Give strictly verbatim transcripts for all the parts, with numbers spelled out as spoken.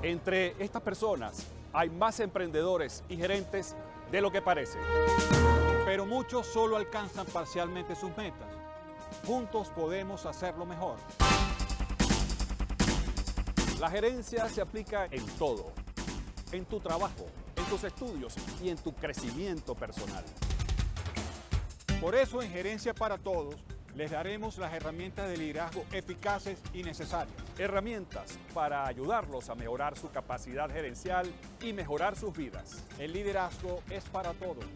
Entre estas personas hay más emprendedores y gerentes de lo que parece. Pero muchos solo alcanzan parcialmente sus metas. Juntos podemos hacerlo mejor. La gerencia se aplica en todo, en tu trabajo, en tus estudios y en tu crecimiento personal. Por eso en Gerencia para Todos les daremos las herramientas de liderazgo eficaces y necesarias. Herramientas para ayudarlos a mejorar su capacidad gerencial y mejorar sus vidas. El liderazgo es para todos.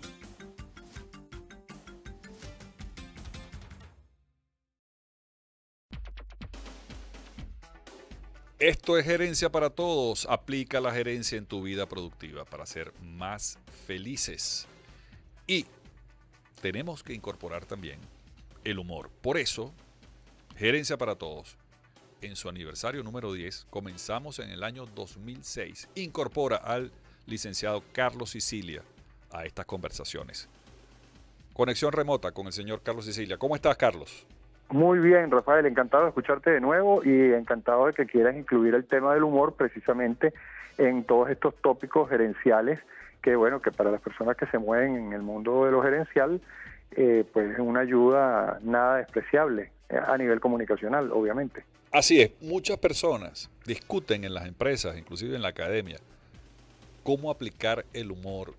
Esto es Gerencia para Todos. Aplica la gerencia en tu vida productiva para ser más felices. Y tenemos que incorporar también el humor. Por eso, Gerencia para Todos, en su aniversario número diez, comenzamos en el año dos mil seis. Incorpora al licenciado Carlos Sicilia a estas conversaciones. Conexión remota con el señor Carlos Sicilia. ¿Cómo estás, Carlos? Muy bien, Rafael, encantado de escucharte de nuevo y encantado de que quieras incluir el tema del humor precisamente en todos estos tópicos gerenciales que, bueno, que para las personas que se mueven en el mundo de lo gerencial, eh, pues es una ayuda nada despreciable a nivel comunicacional, obviamente. Así es, muchas personas discuten en las empresas, inclusive en la academia, cómo aplicar el humor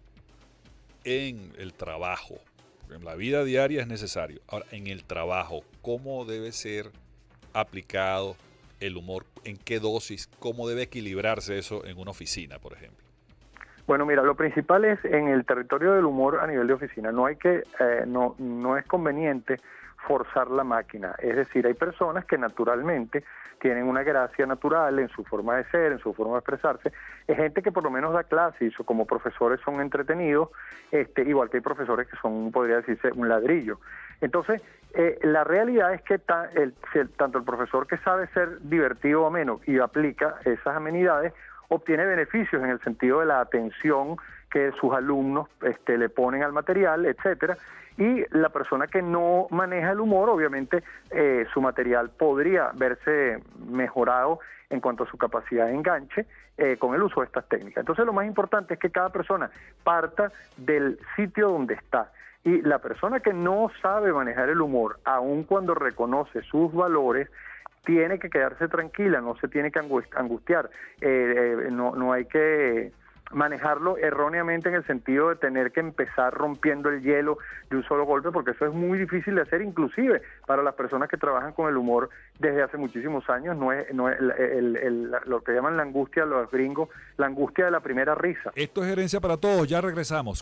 en el trabajo. En la vida diaria es necesario. Ahora, en el trabajo, ¿cómo debe ser aplicado el humor? ¿En qué dosis? ¿Cómo debe equilibrarse eso en una oficina, por ejemplo? Bueno, mira, lo principal es en el territorio del humor a nivel de oficina. No hay que, eh, no, no es conveniente forzar la máquina. Es decir, hay personas que naturalmente tienen una gracia natural en su forma de ser, en su forma de expresarse. Es gente que por lo menos da clases y como profesores son entretenidos, este, igual que hay profesores que son, podría decirse, un ladrillo. Entonces, eh, la realidad es que ta, el, el, tanto el profesor que sabe ser divertido o ameno y aplica esas amenidades, obtiene beneficios en el sentido de la atención que sus alumnos este, le ponen al material, etcétera. Y la persona que no maneja el humor, obviamente, eh, su material podría verse mejorado en cuanto a su capacidad de enganche eh, con el uso de estas técnicas. Entonces, lo más importante es que cada persona parta del sitio donde está. Y la persona que no sabe manejar el humor, aun cuando reconoce sus valores, tiene que quedarse tranquila, no se tiene que angustiar. Eh, eh, no, no hay que manejarlo erróneamente en el sentido de tener que empezar rompiendo el hielo de un solo golpe, porque eso es muy difícil de hacer, inclusive para las personas que trabajan con el humor desde hace muchísimos años. No es, no es el, el, el, lo que llaman la angustia, los gringos, la angustia de la primera risa. Esto es Gerencia para Todos, ya regresamos.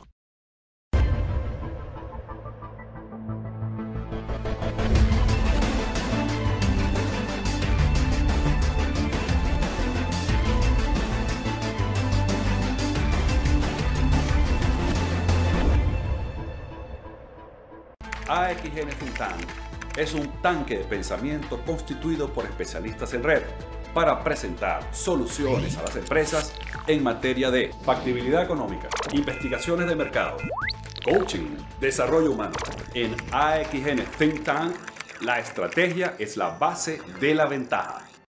A X N Think Tank es un tanque de pensamiento constituido por especialistas en red para presentar soluciones a las empresas en materia de factibilidad económica, investigaciones de mercado, coaching, desarrollo humano. En A X N Think Tank, la estrategia es la base de la ventaja.